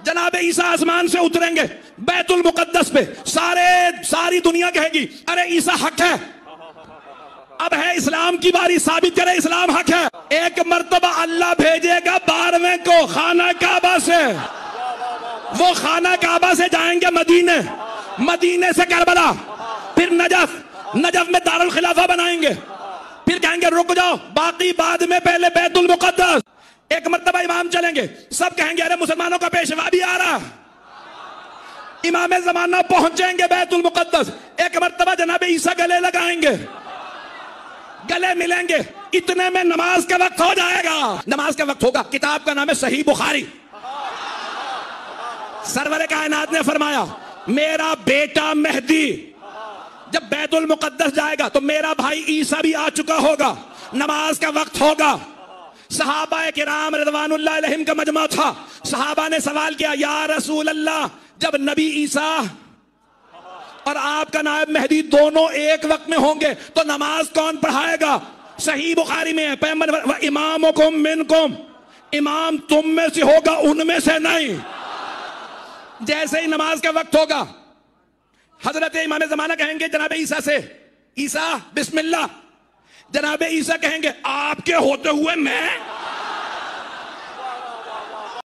जनाब ईसा आसमान से उतरेंगे बैतुल मुकद्दस पे, सारी दुनिया कहेगी अरे ईसा हक है। अब है इस्लाम की बारी, साबित करे इस्लाम हक है। एक मर्तबा अल्लाह भेजेगा 12वें को खाना काबा से, वो खाना काबा से जाएंगे मदीने, मदीने से करबला, फिर नजफ, नजफ में दारुल खिलाफा बनाएंगे, फिर कहेंगे रुक जाओ बाकी बाद में, पहले बैतुल मुकद्दस। एक मर्तबा इमाम चलेंगे, सब कहेंगे अरे मुसलमानों का पेशवा भी आ रहा, इमाम जमाना पहुंचेंगे बैतुल मुकद्दस। एक मर्तबा जनाब ईसा गले लगाएंगे, गले मिलेंगे, इतने में नमाज का वक्त हो जाएगा। नमाज का वक्त होगा, किताब का नाम है सही बुखारी। सरवर कायनात ने फरमाया मेरा बेटा मेहदी जब बैतुल मुकद्दस जाएगा तो मेरा भाई ईसा भी आ चुका होगा, नमाज का वक्त होगा। सहाबा किराम रिज़वानुल्लाह अलैहिम का मजमा था, सहाबा ने सवाल किया या रसूल अल्लाह, जब नबी ईसा और आपका नायब मेहदी दोनों एक वक्त में होंगे तो नमाज कौन पढ़ाएगा? सही बुखारी में है, पैगंबर इमामुकुम मिनकुम, इमाम तुम में से होगा उनमें से नहीं। जैसे ही नमाज का वक्त होगा हजरत इमाम ज़माना कहेंगे जनाब ईसा से, ईसा बिस्मिल्लाह। जनाब ईसा कहेंगे आपके होते हुए मैं